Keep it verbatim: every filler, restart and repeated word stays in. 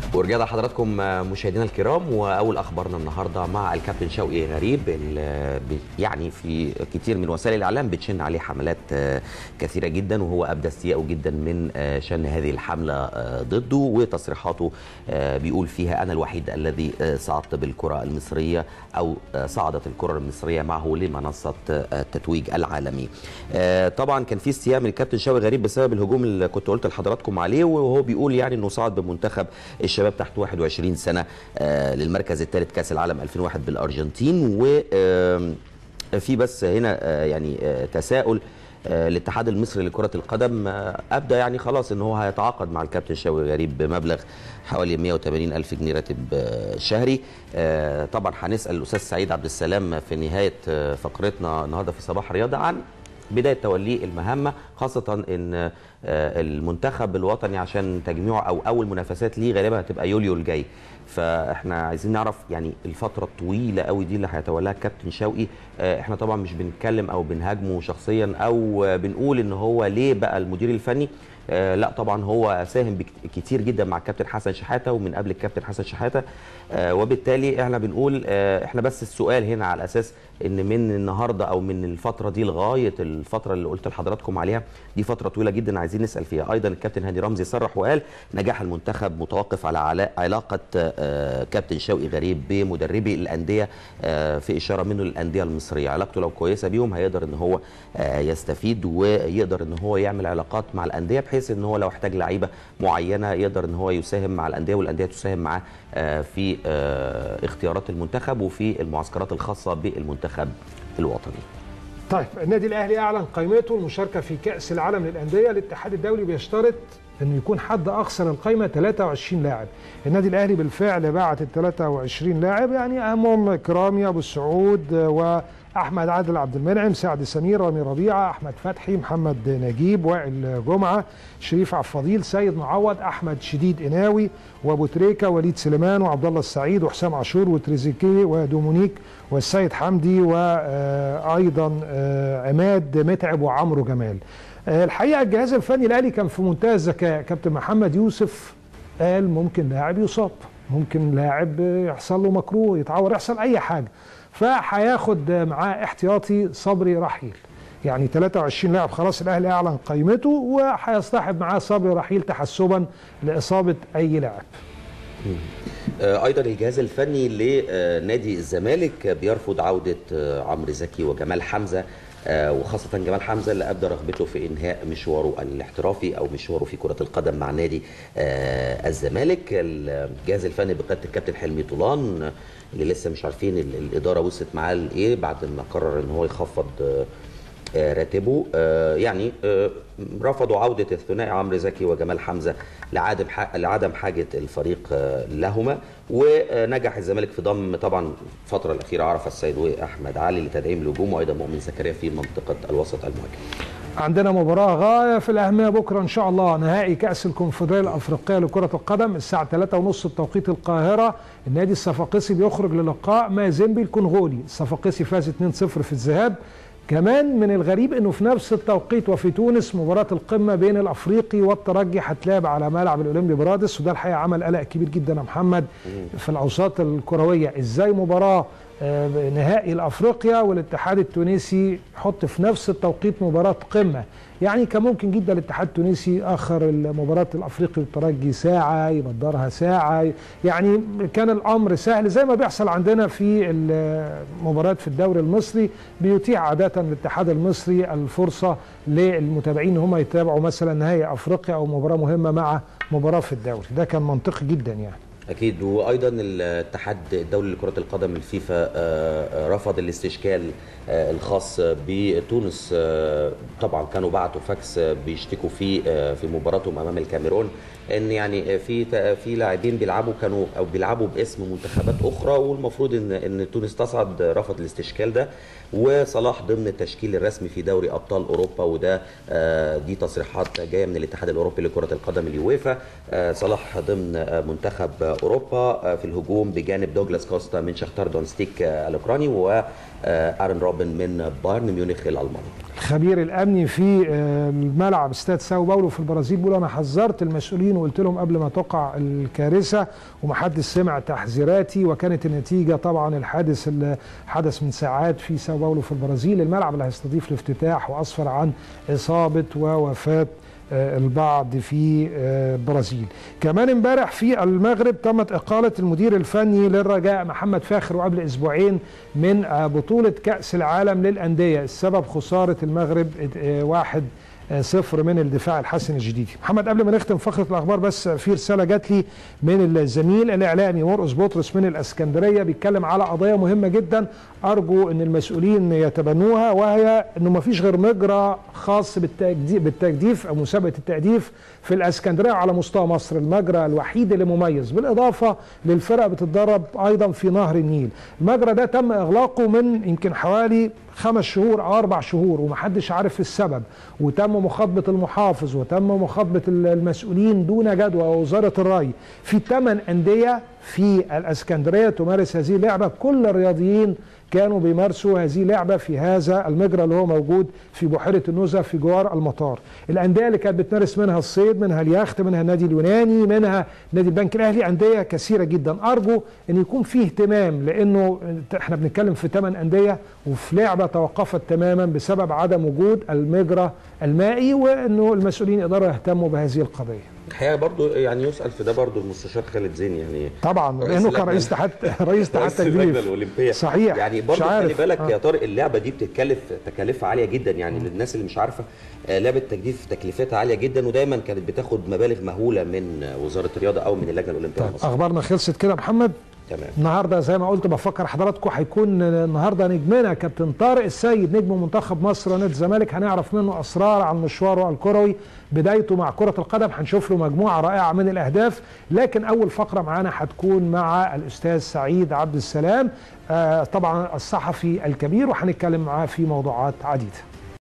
ورجعنا لحضراتكم مشاهدينا الكرام، واول اخبارنا النهارده مع الكابتن شوقي غريب، يعني في كتير من وسائل الاعلام بتشن عليه حملات كثيره جدا، وهو ابدى استيائه جدا من شن هذه الحمله ضده، وتصريحاته بيقول فيها انا الوحيد الذي صعدت بالكره المصريه او صعدت الكره المصريه معه لمنصه التتويج العالمي. طبعا كان في استياء من الكابتن شوقي غريب بسبب الهجوم اللي كنت قلت لحضراتكم عليه، وهو بيقول يعني انه صعد بمنتخب الشباب تحت واحد وعشرين سنه للمركز الثالث كاس العالم ألفين وواحد بالارجنتين. وفي بس هنا يعني تساؤل الاتحاد المصري لكرة القدم أبدأ يعني خلاص إن هو هيتعاقد مع الكابتن شوقي غريب بمبلغ حوالي مئة وثمانين ألف جنيه راتب شهري. طبعا هنسأل الأستاذ سعيد عبد السلام في نهاية فقرتنا النهارده في صباح الرياضة عن بداية توليه المهمة، خاصة إن المنتخب الوطني عشان تجميعه أو أول منافسات ليه غالبا هتبقى يوليو الجاي، فاحنا عايزين نعرف يعني الفترة الطويلة قوي دي اللي هيتولاها الكابتن شوقي. احنا طبعا مش بنتكلم او بنهاجمه شخصيا او بنقول ان هو ليه بقى المدير الفني، آه لا طبعا هو ساهم كتير جدا مع الكابتن حسن شحاته ومن قبل الكابتن حسن شحاته، آه وبالتالي احنا بنقول آه احنا بس السؤال هنا على اساس ان من النهارده او من الفتره دي لغايه الفتره اللي قلت لحضراتكم عليها دي فتره طويله جدا عايزين نسال فيها. ايضا الكابتن هاني رمزي صرح وقال نجاح المنتخب متوقف على علاقه آه كابتن شوقي غريب بمدربي الانديه، آه في اشاره منه للانديه المصريه، علاقته لو كويسه بيهم هيقدر ان هو آه يستفيد ويقدر ان هو يعمل علاقات مع الانديه بحيث ان هو لو احتاج لعيبه معينه يقدر ان هو يساهم مع الانديه والانديه تساهم معاه في اختيارات المنتخب وفي المعسكرات الخاصه بالمنتخب الوطني. طيب النادي الاهلي اعلن قائمته المشاركه في كاس العالم للانديه. الاتحاد الدولي بيشترط انه يكون حد اقصى للقائمه ثلاثة وعشرين لاعب. النادي الاهلي بالفعل بعت ال ثلاثة وعشرين لاعب، يعني اهمهم كرامي ابو السعود و احمد عادل عبد المنعم، سعد سمير، رامي ربيعه، احمد فتحي، محمد نجيب، وائل جمعه، شريف عبد الفضيل، سيد معوض، احمد شديد قناوي، وابو تريكه، وليد سليمان، وعبد الله السعيد، وحسام عاشور، وتريزيكيه، ودومونيك، والسيد حمدي، وايضا عماد متعب، وعمرو جمال. الحقيقه الجهاز الفني الاهلي كان في منتهى الذكاء. كابتن محمد يوسف قال ممكن لاعب يصاب، ممكن لاعب يحصل له مكروه، يتعور، يحصل اي حاجه، فهياخد معاه احتياطي صبري رحيل. يعني ثلاثة وعشرين لاعب خلاص الاهلي اعلن قائمته، وهيصطحب معاه صبري رحيل تحسبا لاصابه اي لاعب. ايضا الجهاز الفني لنادي الزمالك بيرفض عوده عمرو زكي وجمال حمزه، وخاصة جمال حمزة اللي أبدى رغبته في إنهاء مشواره الاحترافي أو مشواره في كرة القدم مع نادي الزمالك. الجهاز الفني بقيادة الكابتن حلمي طولان اللي لسه مش عارفين الإدارة وصلت معاه لإيه بعد ما قرر إن هو يخفض راتبه، يعني رفضوا عودة الثنائي عمرو زكي وجمال حمزة لعدم لعدم حاجة الفريق لهما، ونجح الزمالك في ضم طبعا الفترة الأخيرة عرفة السيد وأحمد علي لتدعيم الهجوم، وأيضا مؤمن زكريا في منطقة الوسط المهاجم. عندنا مباراة غاية في الأهمية بكرة إن شاء الله، نهائي كأس الكونفدرالية الأفريقية لكرة القدم الساعة ثلاثة وثلاثين بتوقيت القاهرة. النادي الصفاقسي بيخرج للقاء مازيمبي الكونغولي، الصفاقسي فاز اثنين صفر في الذهاب. كمان من الغريب انه في نفس التوقيت وفي تونس مباراة القمة بين الافريقي والترجي هتلعب على ملعب الاولمبي برادس، وده الحقيقة عمل قلق كبير جدا يا محمد في الاوساط الكروية. ازاي مباراة نهائي الافريقيا والاتحاد التونسي يحط في نفس التوقيت مباراة قمة؟ يعني كان ممكن جدا الاتحاد التونسي اخر المباراة الافريقي والترجي ساعة، يبدرها ساعة، يعني كان الامر سهل زي ما بيحصل عندنا في المباريات في الدوري المصري. بيتيح عادة الاتحاد المصري الفرصة للمتابعين ان هم يتابعوا مثلا نهائي افريقيا او مباراة مهمة مع مباراة في الدوري، ده كان منطقي جدا يعني. أكيد. وأيضا الاتحاد الدولي لكرة القدم الفيفا رفض الاستشكال الخاص بتونس. طبعا كانوا بعتوا فاكس بيشتكوا فيه في مباراتهم أمام الكاميرون ان يعني في في لاعبين بيلعبوا كانوا او بيلعبوا باسم منتخبات اخرى، والمفروض ان ان تونس تصعد. رفض الاستشكال ده، وصلاح ضمن التشكيل الرسمي في دوري ابطال اوروبا، وده دي تصريحات جايه من الاتحاد الاوروبي لكره القدم اليويفا. صلاح ضمن منتخب اوروبا في الهجوم بجانب دوغلاس كوستا من شختار دونستيك الاوكراني وارن روبن من بايرن ميونخ الالماني. الخبير الامني في الملعب استاد ساو باولو في البرازيل بيقول انا حذرت المسؤولين وقلت لهم قبل ما تقع الكارثه ومحدش سمع تحذيراتي، وكانت النتيجه طبعا الحادث اللي حدث من ساعات في ساو باولو في البرازيل، الملعب اللي هيستضيف الافتتاح، واسفر عن اصابه ووفاه البعض في البرازيل. كمان امبارح في المغرب تمت اقاله المدير الفني للرجاء محمد فاخر وقبل اسبوعين من بطوله كاس العالم للانديه، السبب خساره المغرب واحد صفر من الدفاع الحسن الجديدي. محمد قبل ما نختم فقره الاخبار بس في رساله جات لي من الزميل الاعلامي مرقس بطرس من الاسكندريه بيتكلم على قضيه مهمه جدا ارجو ان المسؤولين يتبنوها، وهي انه ما فيش غير مجرى خاص بالتجديف بالتجديف او مسابقه التجديف في الاسكندريه على مستوى مصر، المجرى الوحيد اللي مميز، بالاضافه للفرق بتتدرب ايضا في نهر النيل. المجرى ده تم اغلاقه من يمكن حوالي خمس شهور او اربع شهور ومحدش عارف السبب، وتم مخاطبه المحافظ وتم مخاطبه المسؤولين دون جدوى ووزاره الري. في ثمان انديه في الاسكندريه تمارس هذه اللعبه، كل الرياضيين كانوا بيمارسوا هذه اللعبه في هذا المجرى اللي هو موجود في بحيره النزهه في جوار المطار. الانديه اللي كانت بتمارس منها الصيد، منها اليخت، منها النادي اليوناني، منها نادي البنك الاهلي، انديه كثيره جدا. ارجو ان يكون فيه اهتمام، لانه احنا بنتكلم في ثمان انديه وفي لعبه توقفت تماما بسبب عدم وجود المجرى المائي، وانه المسؤولين يقدروا يهتموا بهذه القضيه. الحقيقه برضو يعني يسال في ده برضو المستشار خالد زين، يعني طبعا لانه كان رئيس اتحاد رئيس اتحاد اللجنه الاولمبيه صحيح، يعني برضو خلي بالك آه. يا طارق اللعبه دي بتتكلف تكاليفها عاليه جدا، يعني للناس اللي مش عارفه لعبه التجديف تكلفتها عاليه جدا، ودايما كانت بتاخد مبالغ مهوله من وزاره الرياضه او من اللجنه الاولمبيه. طيب اخبارنا خلصت كده محمد؟ تمام. النهارده زي ما قلت بفكر حضراتكم هيكون النهارده نجمنا كابتن طارق السيد نجم منتخب مصر ونادي الزمالك، هنعرف منه اسرار عن مشواره الكروي، بدايته مع كرة القدم، هنشوف له مجموعة رائعة من الأهداف. لكن أول فقرة معانا هتكون مع الأستاذ سعيد عبد السلام، آه طبعا الصحفي الكبير، وهنتكلم معاه في موضوعات عديدة.